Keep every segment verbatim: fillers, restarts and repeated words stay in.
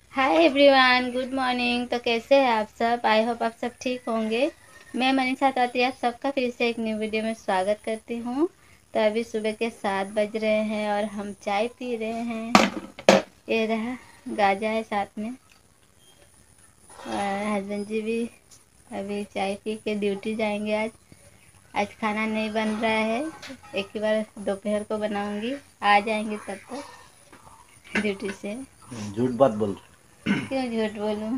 Hi everyone, good morning. तो कैसे हैं आप सब? आई होप आप सब ठीक होंगे। मैं मनीषा ताती आप सबका फिर से एक न्यू वीडियो में स्वागत करती हूँ। तो अभी सुबह के सात बज रहे हैं और हम चाय पी रहे हैं। ये रहा गाजा है साथ में, और हस्बैंड जी भी अभी चाय पी के ड्यूटी जाएंगे। आज आज खाना नहीं बन रहा है, एक ही बार दोपहर को बनाऊंगी। आ जाएंगे तब तक ड्यूटी से। झूठ बात बोल रहे। क्यों झूठ बोलूं?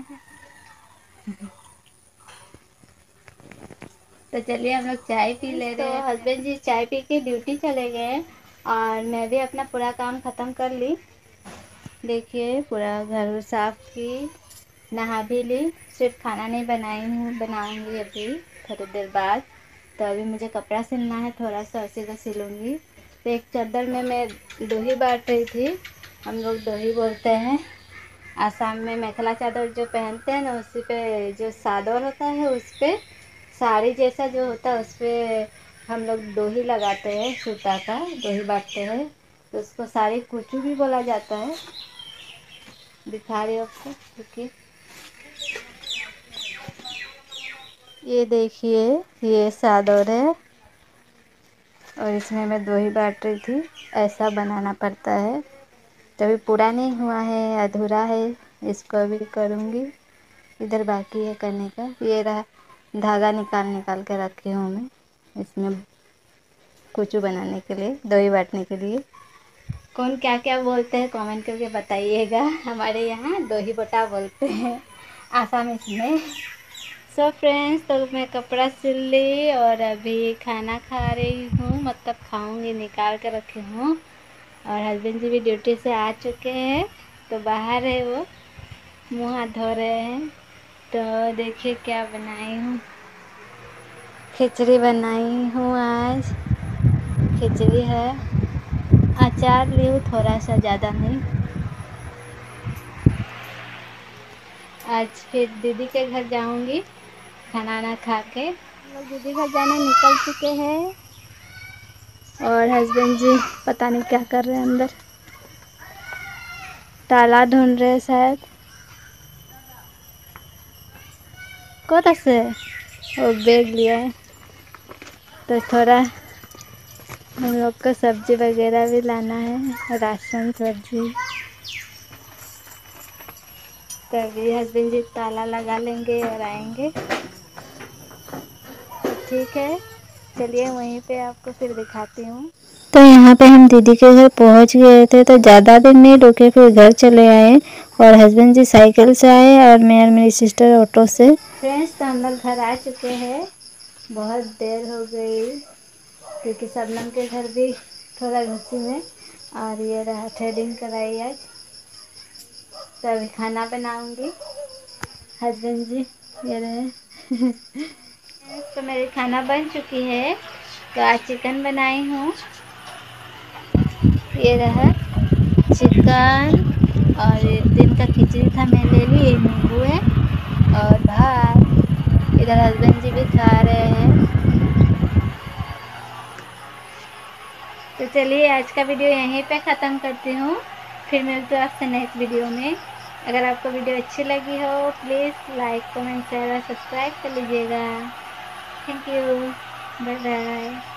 तो चलिए हम लोग चाय पी ले रहे हैं। तो हस्बैंड जी चाय पी के ड्यूटी चले गए और मैं भी अपना पूरा काम ख़त्म कर ली। देखिए पूरा घर साफ की, नहा भी ली। सिर्फ खाना नहीं बनाई हूँ, बनाऊंगी अभी थोड़ी देर बाद। तो अभी मुझे कपड़ा सिलना है, थोड़ा सा उसी का सिलूँगी। तो एक चादर में मैं दोही बांट रही थी। हम लोग दोही बोलते हैं आसाम में। मेखला चादर जो पहनते हैं ना, उसी पे जो सादर होता है उस पर साड़ी जैसा जो होता है उस पर हम लोग दोही लगाते हैं, सूता का दोही बांटते हैं। तो उसको साड़ी कुचू भी बोला जाता है। दिखा रही हूँ आपको, देखिए। ये देखिए, ये सादर है और इसमें मैं दोही बांट रही थी। ऐसा बनाना पड़ता है, तभी पूरा नहीं हुआ है, अधूरा है। इसको अभी करूँगी, इधर बाकी है करने का। ये रहा धागा निकाल निकाल के रखी हूँ मैं इसमें कुचू बनाने के लिए, दही बाटने के लिए। कौन क्या क्या बोलते हैं कमेंट करके बताइएगा। हमारे यहाँ दही बटा बोलते हैं आसामीज में। सो फ्रेंड्स, तो मैं कपड़ा सिल ली और अभी खाना खा रही हूँ, मतलब खाऊंगी, निकाल के रखी हूँ। और हस्बैंड जी भी ड्यूटी से आ चुके हैं, तो बाहर है वो, मुँह हाथ धो रहे हैं। तो देखिए क्या बनाई हूँ, खिचड़ी बनाई हूँ आज। खिचड़ी है, अचार ली हूँ थोड़ा सा, ज़्यादा नहीं। आज फिर दीदी के घर जाऊंगी खाना ना खा के। लोग दीदी घर जाने निकल चुके हैं और हस्बैंड जी पता नहीं क्या कर रहे हैं अंदर, ताला ढूंढ रहे हैं शायद। कौन से वो बैग लिया है, तो थोड़ा हम लोग को सब्जी वगैरह भी लाना है, राशन सब्जी। तभी हस्बैंड जी ताला लगा लेंगे और आएंगे। तो ठीक है, चलिए वहीं पे आपको फिर दिखाती हूँ। तो यहाँ पे हम दीदी के घर पहुँच गए थे, तो ज़्यादा दिन नहीं रुके, फिर घर चले आए। और हस्बैंड जी साइकिल से आए और मैं और मेरी सिस्टर ऑटो से। फ्रेंड्स, तो हम लोग घर आ चुके हैं। बहुत देर हो गई क्योंकि शबनम के घर भी थोड़ा घुसी में। और ये रहा थ्रेडिंग कराई आज। तो अभी खाना बनाऊंगी। हस्बैंड जी ये रहे। तो मेरी खाना बन चुकी है। तो आज चिकन बनाई हूँ, ये रहा चिकन। और एक दिन का खिचड़ी था, मैं ले ली, नींबू है और भात। इधर हस्बैंड जी भी खा रहे हैं। तो चलिए आज का वीडियो यहीं पे ख़त्म करती हूँ, फिर मिलते हैं आपसे नेक्स्ट वीडियो में। अगर आपको वीडियो अच्छी लगी हो प्लीज़ लाइक कमेंट शेयर और सब्सक्राइब कर लीजिएगा। Thank you, bye bye.